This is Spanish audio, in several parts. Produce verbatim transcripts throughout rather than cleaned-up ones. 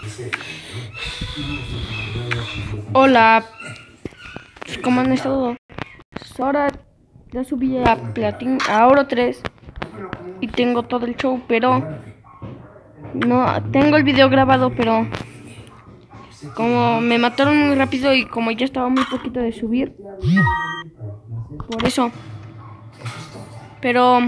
Hola, ¿cómo han estado? Pues ahora ya subí a Platin, a Oro tres y tengo todo el show, pero no tengo el video grabado, pero como me mataron muy rápido y como ya estaba muy poquito de subir, por eso. Pero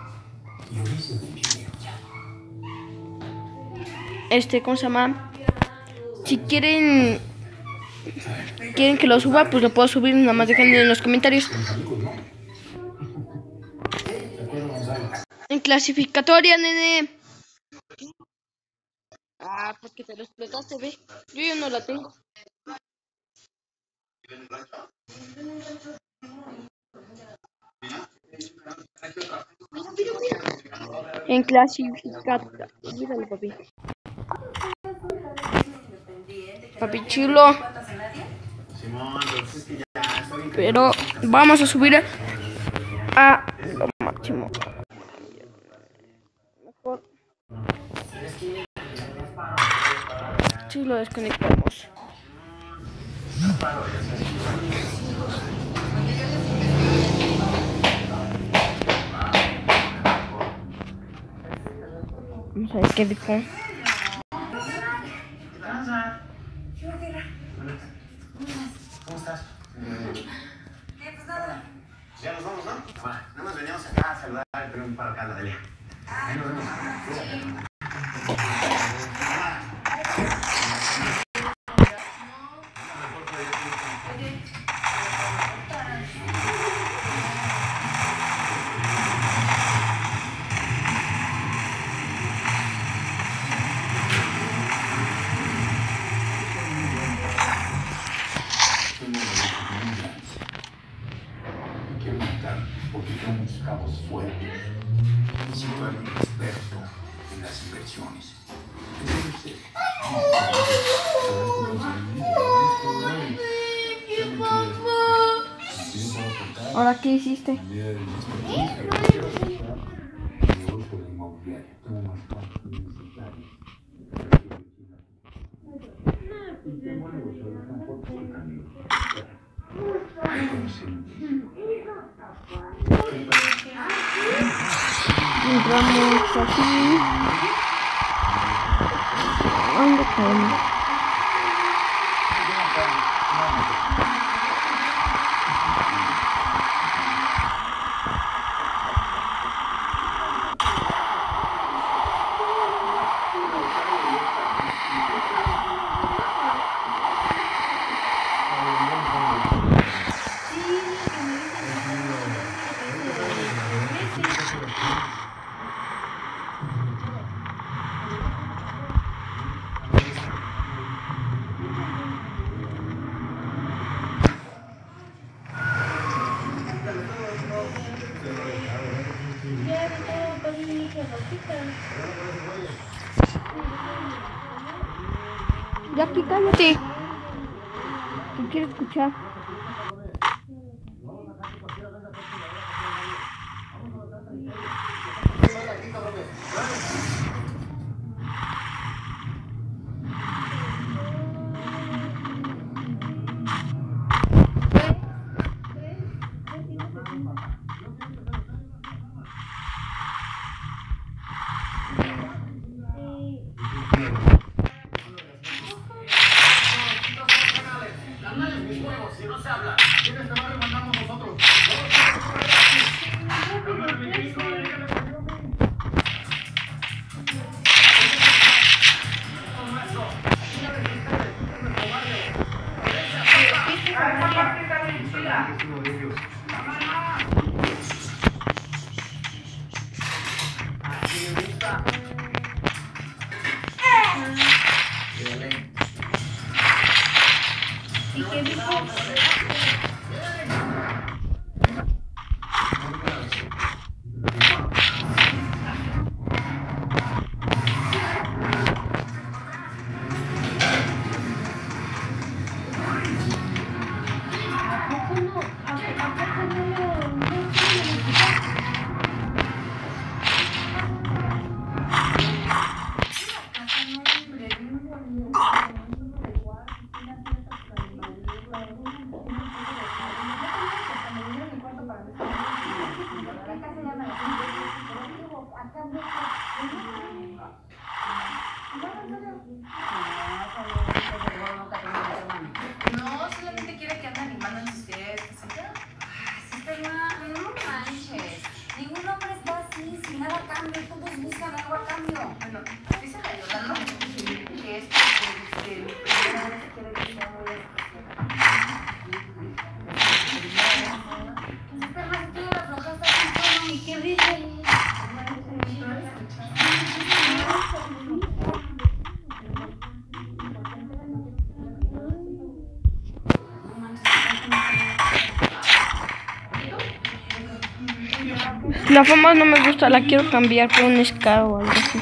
este, ¿cómo se llama? Si quieren quieren que lo suba, pues lo puedo subir, nada más dejen en los comentarios. En clasificatoria, nene. Ah, porque te lo explotaste, ve. Yo ya no la tengo. En clasificatoria. Míralo, papi. Papi chulo. Pero vamos a subir a lo máximo. Mejor. Si lo desconectamos. Vamos a ver qué dijo. ¿Cómo estás? ¿Qué? Pues nada. Ya nos vamos, ¿no? Va, nada más veníamos acá a saludar y tener un paro acá, la Delia. Ahí nos vemos. Quiero montar porque tengo unos cabos fuertes. Necesito a alguien experto en las inversiones. ¿Ahora qué hiciste? Entramos aquí. ¿Dónde caemos? Ya aquí cállate. ¿Qué quieres escuchar? Si no se habla, ¿quién este barrio mandamos nosotros? ¿Y qué dijo? No, solamente quiere que ande animando en sus fiestas. Ay, sí, pero no, no manches. Ningún hombre está así, sin nada a cambio. Todos buscan algo a cambio. Bueno, dice la Yolanda que es porque el primera vez quiere que sea muy especial. Perra, tú la aflojaste así, ¿y qué dice? La fama no me gusta, la quiero cambiar por un Scar o algo así.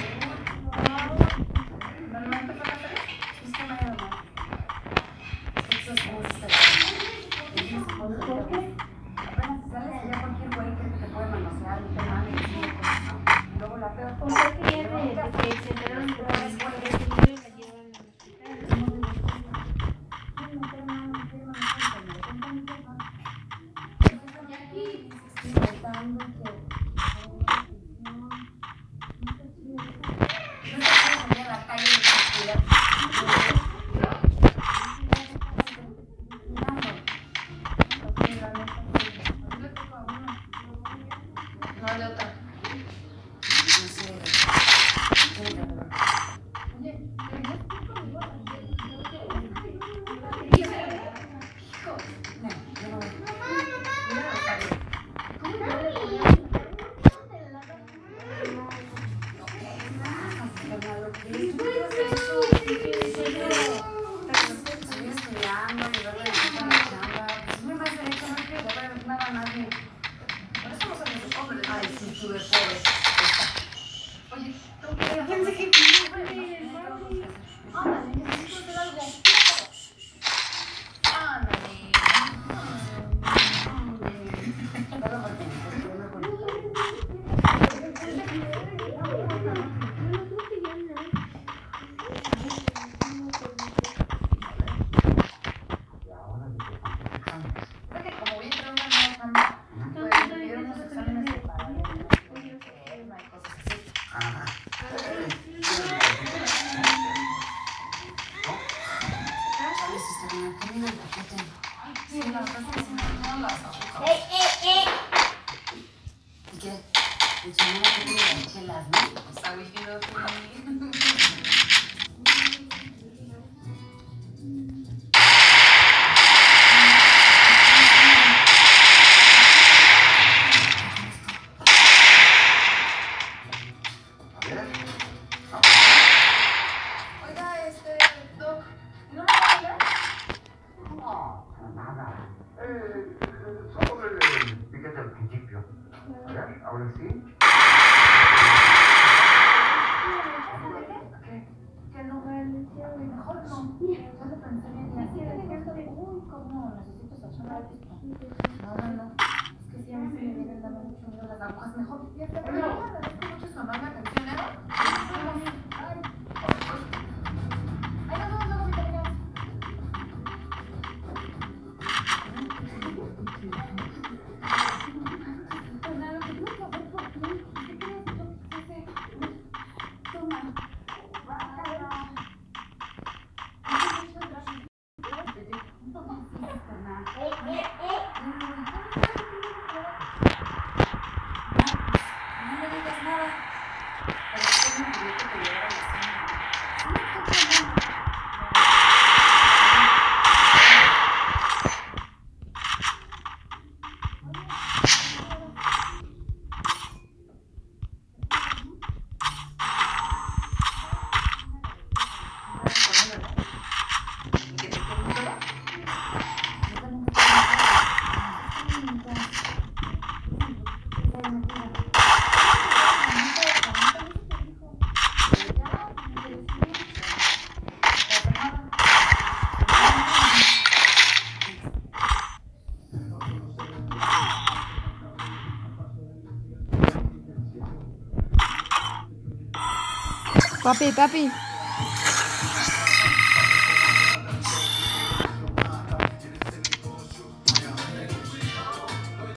No, de otra. Ahora sí. Que no me mejor no. Solo pensé bien y así de repente, uy, cómo necesito estacionar esto. No, no, no. Es que si a mí se me vienen dando mucho miedo las agujas, mejor. Ya está, pero no, es que mucho es mamá la atención, ¿eh? Ay, ay, nos vemos luego, mi pequeño. Papi, papi.